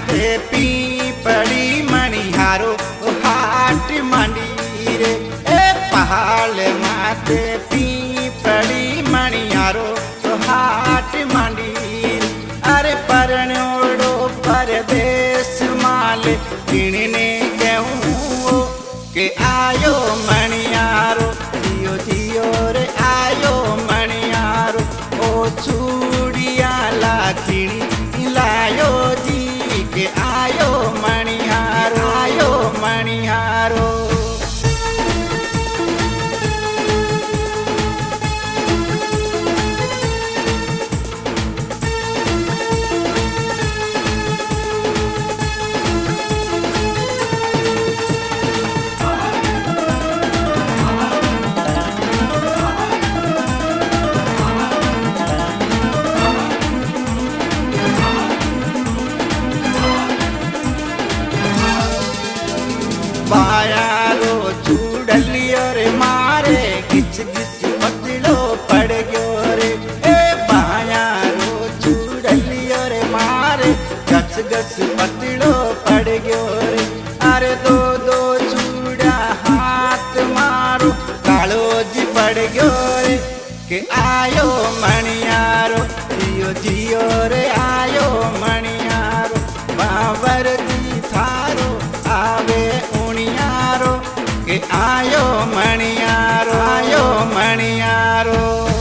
माथे पीपड़ी मणिहारो हाट मंडी रे। पहाड़ माथे पीपड़ी मणिहारो हाट मंडी। अरे परनोड़ो परदेश माल किणने कहूँ के आयो मणियारो जियो जियो रे आयो मणियारो। ओ चूड़िया लाखिणी लायो जी के आयो मणियारो आयो मणियारो। बायारो चूड़लियो रे मारे घिच घिच पतलो पड़ गयो रे। बायारो चूड़लियो रे मारे गच गच पतलो पड़ गयो रे। अरे दो दो चूड़ा हाथ मारो कालो जी पड़ गयो रे के आयो मणियारो जियो जियो रे आयो मणियारो। बाबर जी थारो आवे उणियारो के आयो मणियारो आयो मणियारो।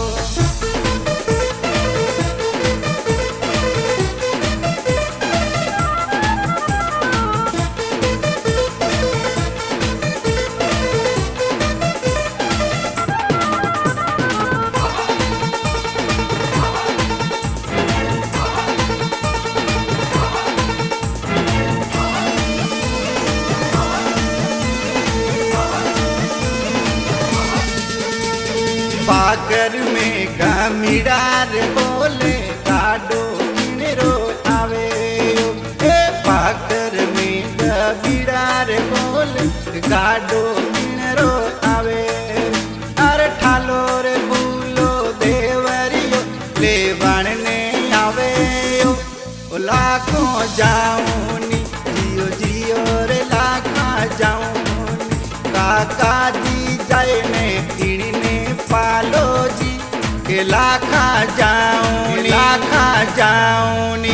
पाकर में गमीडार बोले काडो किनेरो आवे। पाकर में गमीडार बोले काडो किनेरो आवे। अरे ठालो रे भूलो देवरियो ले बनने आवे। लाखों जाऊनी जियो जियो रे लाखा जाऊनी। काका जी जाए ने किणने पालो जी के लाखा जाऊनी लाखा जाऊनी।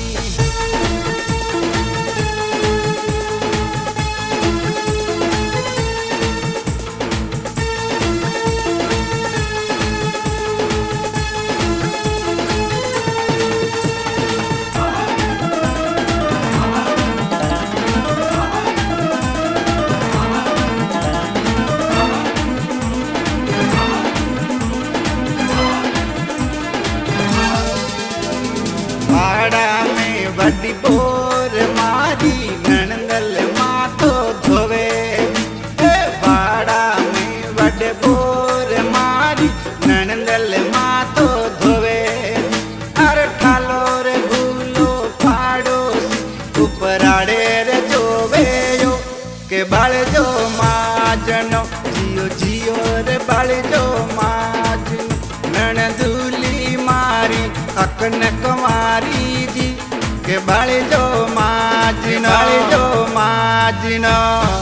बड़ी बोर मारी नंदल माथो धोवे। बाड़ा में बड़े बोर मारी नंदल माथो धोवे। अरे ठालो रे भूलो फाड़ो ऊपर आड़े रे जोवे यो के बाल जो माजनो जियो जियो रे बाल जो माजनो। ननदूली मारी अकन कुमारी जी के बाले जो माजनो जो माजनो।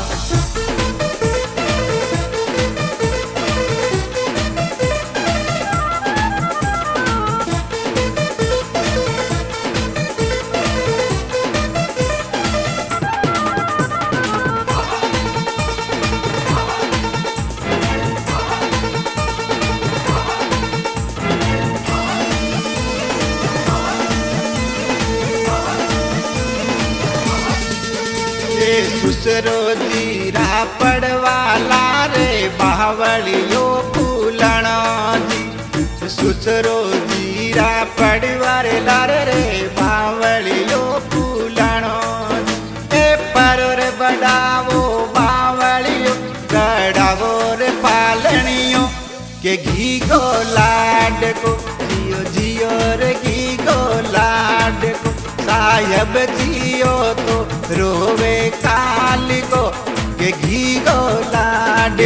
सुसरो जीरा पड़वाला रे बावलियो फूलणो जी। सुसरो जीरा पड़वारे लार रे बावलियो फूलणो। परो रे बड़ावो बावलियो गड़ावो रे पालनियो के घी गो लाड को जियो जियो रे घी गो लाड को। साहब जियो तो रोवे काल को के घी गो लाड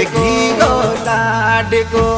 को।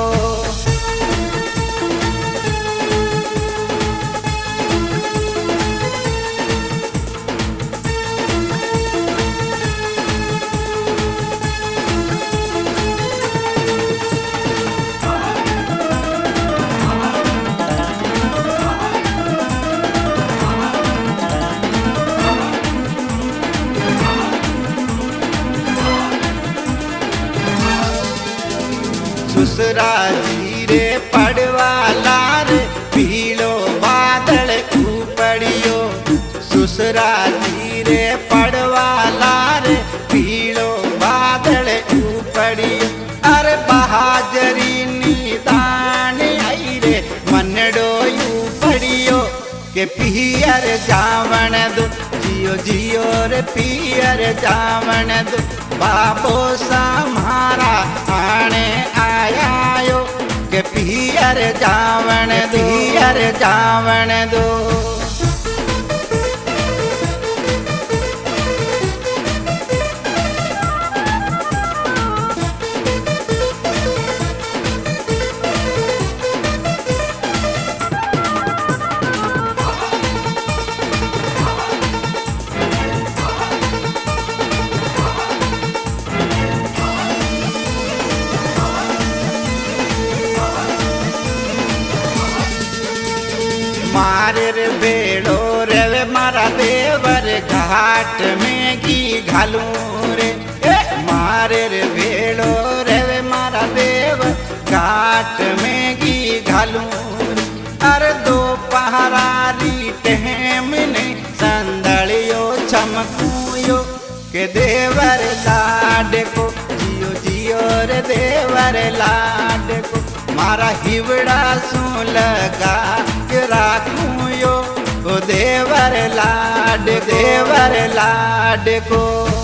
ससुरा जी रे पड़वाला रे पीलो बादल उपड़ियो। ससुरा जी रे पड़वाला रे पीलो बादल उपड़ियो। अरे बहादरी निदान आई रे मनडो उपड़ियो के पियर जावण दो जियो जियो रे पियर जावण दो। बाबो समारा आने आयायो के पियर जावण दो, पियर जावण दो। मारे रे बेड़ो रे मारा देवर घाट में की घालूं रे। मारे रे बेड़ो रे मारा देवर घाट में की घालूं रे। अरे दो पहरारी टहम ने संदड़ियो चमकूयो के देवर लाड को जियो जियो रे देवर लाड को। मारा हिवड़ा सू लगा के राखूं यो ओ देवर लाड को।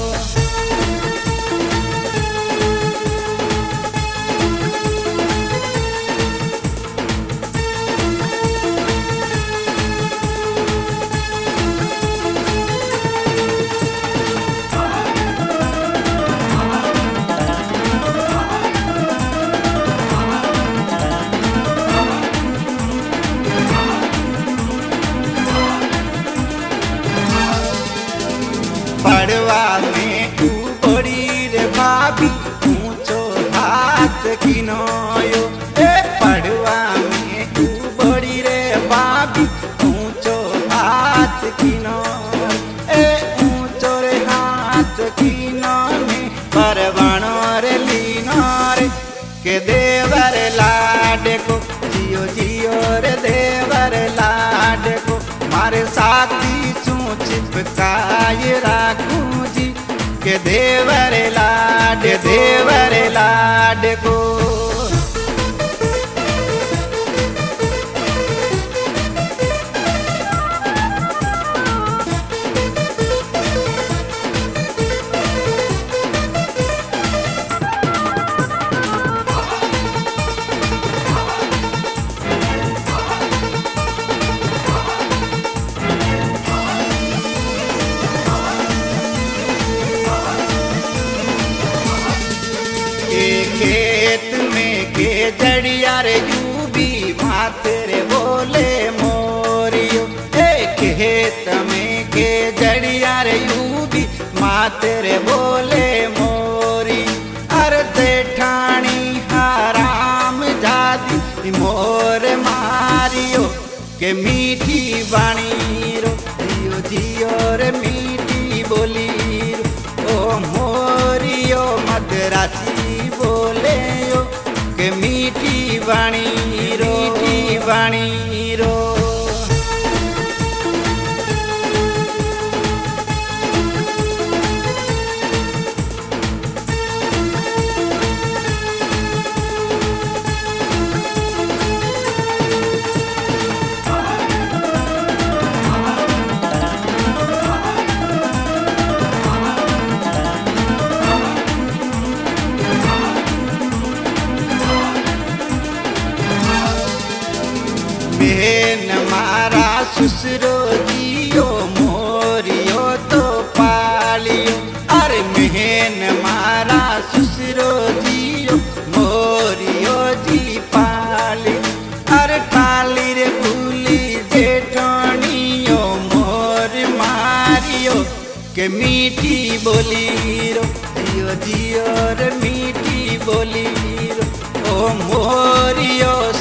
पड़वा में बड़ी रे भाभी ऊंचो हाथ किनोयो। पड़वा में बड़ी रे भाभी ऊंचो हाथ किनो। ऊंचो रे हाथ किनो ने परवाणो रे लीनो रे के देवर लाड को जियो जियो रे देवर लाड को। मारे साथी चिपकाए राखूं जी के देवर लाड को। खेत में के जड़िया रे यूबी माथे रे बोले मोरियो। खेत में के जड़िया रे यूबी माथे रे बोले मोरी। अरे जेठानी हराम जादी मोर मारियो के मीठी बाणी रो जियो जियो रे मीठी बोली रो। ओ मोरियो मदरासी बोले यो के मीठी वाणी रो, मीठी वाणी रो। बेन मारा ससुरो जियो मोरियो तो पालियो। अरे मेहन मारा ससुरो जियो मोरियो जी पाली। अरे टाली रे भूली जेठनियो मोर मारियो के मीठी बोली रो जियो जियो रे मीठी बोली रो। ओ मोरियो